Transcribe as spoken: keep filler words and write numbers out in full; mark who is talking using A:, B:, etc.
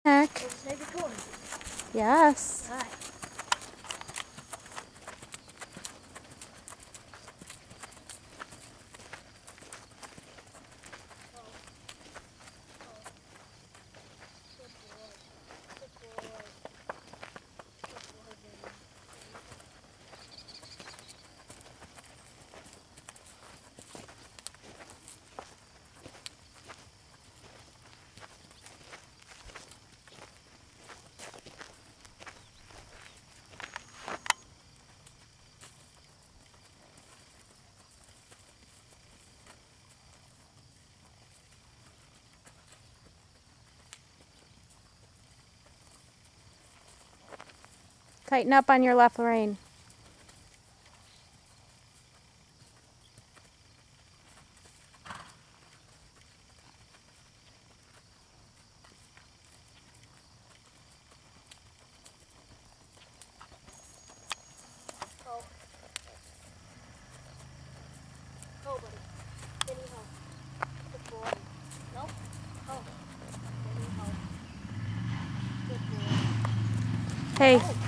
A: Heck.
B: Maybe corn.
A: Yes.
B: All right.
A: Tighten up on your left rein.
B: Go. Go, buddy. Vinny, ho. Good boy. No? Go. Vinny, ho. Good boy.
A: Hey.
B: Go.